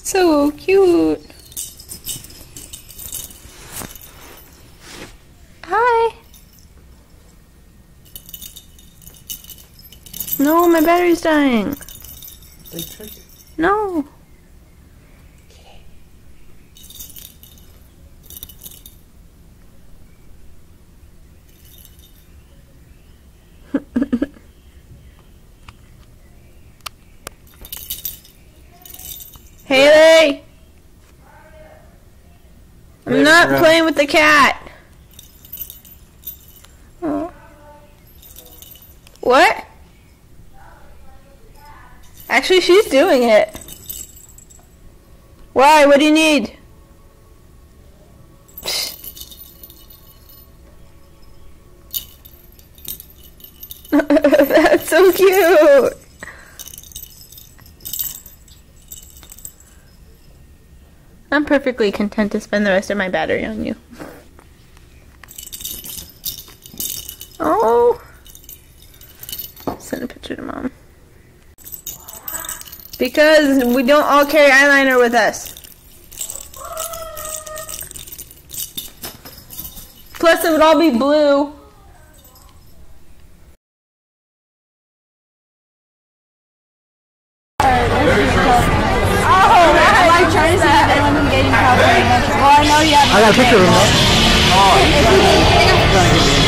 So cute. Hi. No, my battery's dying. No. Haley! I'm not playing with the cat. Oh. What? Actually, she's doing it. Why? What do you need? That's so cute. I'm perfectly content to spend the rest of my battery on you. Oh. Send a picture to Mom. Because we don't all carry eyeliner with us. Plus it would all be blue. I got a picture of him.